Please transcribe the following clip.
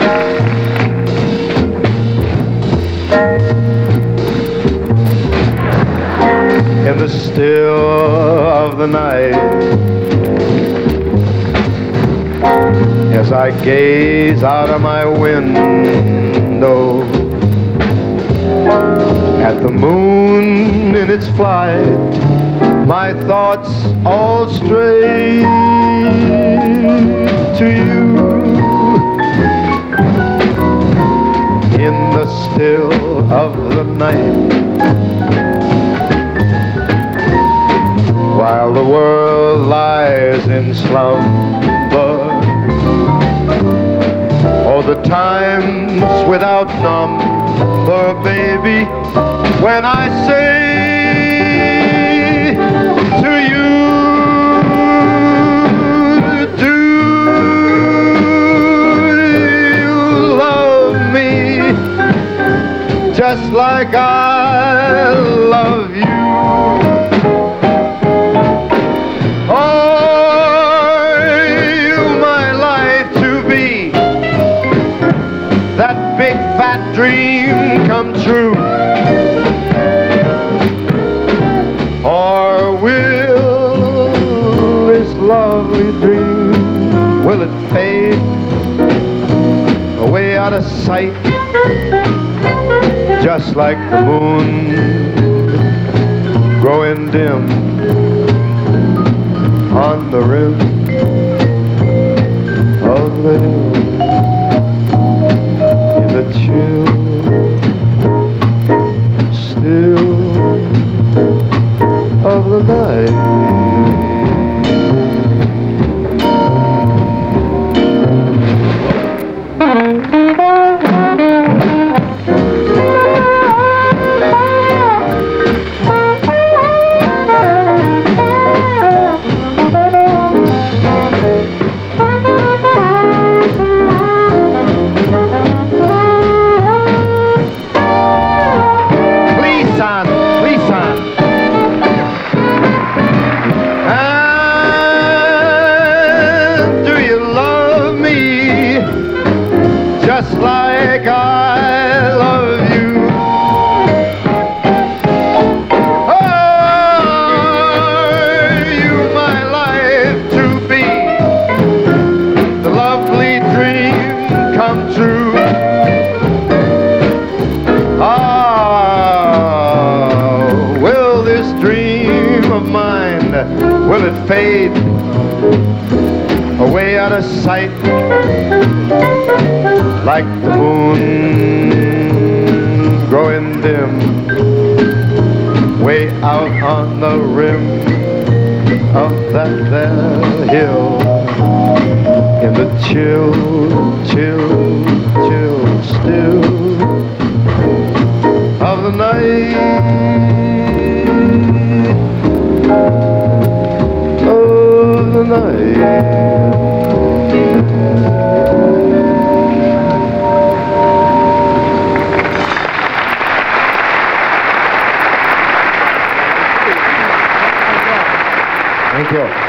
In the still of the night, as I gaze out of my window at the moon in its flight, my thoughts all stray to you. In the still of the night, while the world lies in slumber, oh, the times without number, baby, when I say to you, do you love me just like I love you? Big fat dream come true, or will this lovely dream, will it fade away out of sight, just like the moon growing dim on the rim of the hill? The chill, still of the night. Just like I love you. Are you my life to be? The lovely dream come true. Ah, will this dream of mine, will it fade away out of sight, like the moon growing dim, way out on the rim of that there hill, in the chill, chill, chill still of the night, of the night. Thank you.